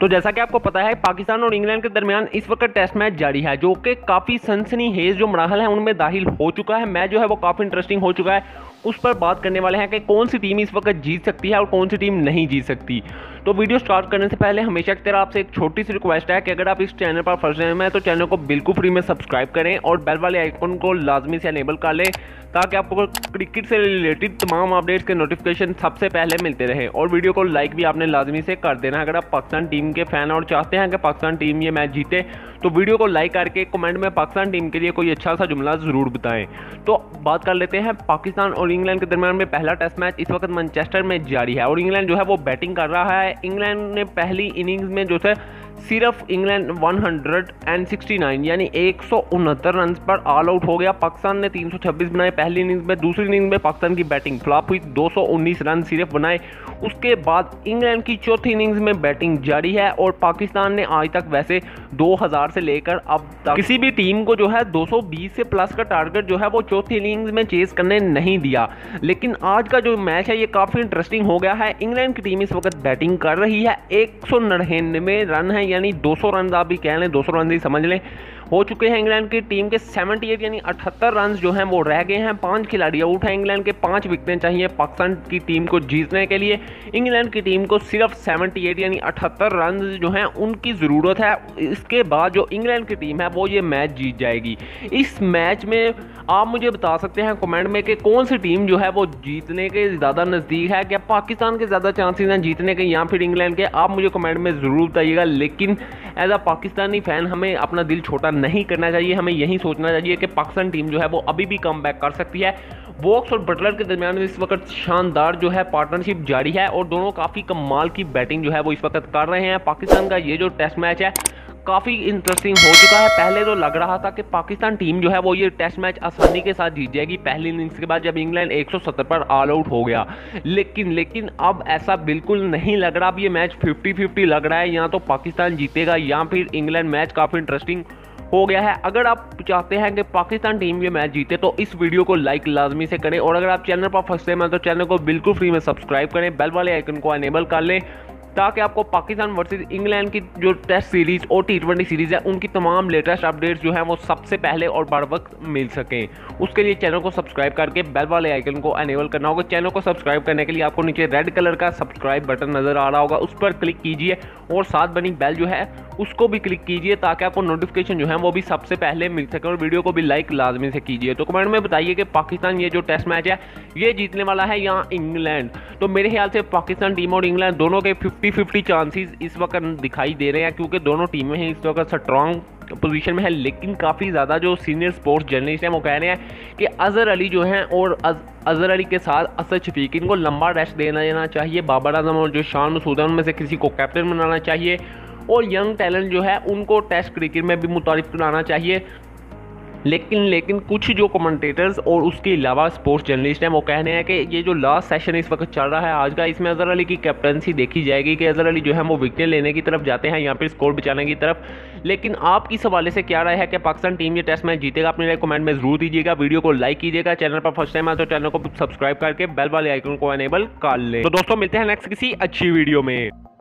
तो जैसा कि आपको पता है पाकिस्तान और इंग्लैंड के दरमियान इस वक्त टेस्ट मैच जारी है, जो कि काफ़ी सनसनीखेज जो मराहल है उनमें दाखिल हो चुका है। मैच जो है वो काफ़ी इंटरेस्टिंग हो चुका है। उस पर बात करने वाले हैं कि कौन सी टीम इस वक्त जीत सकती है और कौन सी टीम नहीं जीत सकती। तो वीडियो स्टार्ट करने से पहले हमेशा की तरह आपसे एक छोटी सी रिक्वेस्ट है कि अगर आप इस चैनल पर फर्स्ट टाइम है तो चैनल को बिल्कुल फ्री में सब्सक्राइब करें और बेल वाले आइकन को लाजमी से अनेबल कर लें, ताकि आपको क्रिकेट से रिलेटेड तमाम अपडेट्स के नोटिफिकेशन सबसे पहले मिलते रहे। और वीडियो को लाइक भी आपने लाजमी से कर देना है अगर आप पाकिस्तान टीम के फैन और चाहते हैं कि पाकिस्तान टीम ये मैच जीते। तो वीडियो को लाइक करके कमेंट में पाकिस्तान टीम के लिए कोई अच्छा सा जुमला ज़रूर बताएं। तो बात कर लेते हैं पाकिस्तान और इंग्लैंड के दरमियान में पहला टेस्ट मैच इस वक्त मैनचेस्टर में जारी है और इंग्लैंड जो है वो बैटिंग कर रहा है। इंग्लैंड ने पहली इनिंग्स में जो है सिर्फ इंग्लैंड 169 यानी 169 रन पर ऑल आउट हो गया। पाकिस्तान ने 326 बनाए पहली इनिंग्स में। दूसरी इनिंग्स में पाकिस्तान की बैटिंग फ्लॉप हुई, 219 रन सिर्फ बनाए। उसके बाद इंग्लैंड की चौथी इनिंग्स में बैटिंग जारी है और पाकिस्तान ने आज तक वैसे 2000 से लेकर अब तक किसी भी टीम को जो है 220 से प्लस का टारगेट जो है वो चौथी इनिंग्स में चेस करने नहीं दिया। लेकिन आज का जो मैच है ये काफ़ी इंटरेस्टिंग हो गया है। इंग्लैंड की टीम इस वक्त बैटिंग कर रही है, 199 रन है यानी 200 रन आप भी कह लें, 200 रन ही समझ लें हो चुके हैं। इंग्लैंड की टीम के 78 यानी 78 रन जो हैं वो रह गए हैं। 5 खिलाड़ी आउट हैं। इंग्लैंड के 5 विकेटें चाहिए पाकिस्तान की टीम को जीतने के लिए। इंग्लैंड की टीम को सिर्फ 78 यानी 78 रन जो हैं उनकी ज़रूरत है। इसके बाद जो इंग्लैंड की टीम है वो ये मैच जीत जाएगी। इस मैच में आप मुझे बता सकते हैं कमेंट में कि कौन सी टीम जो है वो जीतने के ज़्यादा नज़दीक है, क्या पाकिस्तान के ज़्यादा चांसेस हैं जीतने के या फिर इंग्लैंड के। आप मुझे कमेंट में ज़रूर बताइएगा। लेकिन एज अ पाकिस्तानी फ़ैन हमें अपना दिल छोटा नहीं करना चाहिए। हमें यही सोचना चाहिए कि पाकिस्तान टीम जो है वो अभी भी कम बैक कर सकती है। वोक्स और बटलर के दरमियान इस वक्त शानदार जो है पार्टनरशिप जारी है और दोनों काफ़ी कमाल की बैटिंग जो है वो इस वक्त कर रहे हैं। पाकिस्तान का ये जो टेस्ट मैच है काफ़ी इंटरेस्टिंग हो चुका है। पहले तो लग रहा था कि पाकिस्तान टीम जो है वो ये टेस्ट मैच आसानी के साथ जीत जाएगी पहली इनिंग्स के बाद, जब इंग्लैंड 170 पर ऑल आउट हो गया। लेकिन अब ऐसा बिल्कुल नहीं लग रहा। अब ये मैच 50-50 लग रहा है, या तो पाकिस्तान जीतेगा या फिर इंग्लैंड। मैच काफ़ी इंटरेस्टिंग हो गया है। अगर आप चाहते हैं कि पाकिस्तान टीम ये मैच जीते तो इस वीडियो को लाइक लाजमी से करें और अगर आप चैनल पर फर्स्ट टाइम हैं तो चैनल को बिल्कुल फ्री में सब्सक्राइब करें, बेल वाले आइकन को अनेबल कर लें, ताकि आपको पाकिस्तान वर्सेस इंग्लैंड की जो टेस्ट सीरीज़ और T20 सीरीज़ है उनकी तमाम लेटेस्ट अपडेट्स जो हैं वो सबसे पहले और बर वक्त मिल सकें। उसके लिए चैनल को सब्सक्राइब करके बेल वाले आइकन को अनेबल करना होगा। चैनल को सब्सक्राइब करने के लिए आपको नीचे रेड कलर का सब्सक्राइब बटन नज़र आ रहा होगा, उस पर क्लिक कीजिए और साथ बनी बेल जो है उसको भी क्लिक कीजिए, ताकि आपको नोटिफिकेशन जो है वो भी सबसे पहले मिल सके। और वीडियो को भी लाइक लाजमी से कीजिए। तो कमेंट में बताइए कि पाकिस्तान ये जो टेस्ट मैच है ये जीतने वाला है या इंग्लैंड। तो मेरे ख्याल से पाकिस्तान टीम और इंग्लैंड दोनों के 50-50 चांसेस इस वक्त दिखाई दे रहे हैं, क्योंकि दोनों टीमें हैं इस वक्त स्ट्रॉन्ग पोजीशन में है। लेकिन काफ़ी ज़्यादा जो सीनियर स्पोर्ट्स जर्नलिस्ट हैं वो कह रहे हैं कि अजहर अली जो हैं और अजहर अली के साथ असद शफीक इनको लंबा रेस्ट देना चाहिए। बाबर आजम और जो शान मसूद है उनमें से किसी को कैप्टन बनाना चाहिए और यंग टैलेंट जो है उनको टेस्ट क्रिकेट में भी मुतारिफ कराना चाहिए। लेकिन कुछ जो कमेंटेटर्स और उसके अलावा स्पोर्ट्स जर्नलिस्ट हैं वो कह रहे हैं कि ये जो लास्ट सेशन इस वक्त चल रहा है आज का, इसमें अजहर अली की कैप्टनसी देखी जाएगी कि अजहर अली जो है वो विकेट लेने की तरफ जाते हैं या फिर स्कोर बचाने की तरफ। लेकिन आपकी इस हवाले से क्या राय है कि पाकिस्तान टीम ये टेस्ट मैच जीतेगा? अपने राय कमेंट में जरूर दीजिएगा। वीडियो को लाइक कीजिएगा। चैनल पर फर्स्ट टाइम आए तो चैनल को सब्सक्राइब करके बेल वाले आइकन को अनेबल कर लें। तो दोस्तों मिलते हैं नेक्स्ट किसी अच्छी वीडियो में।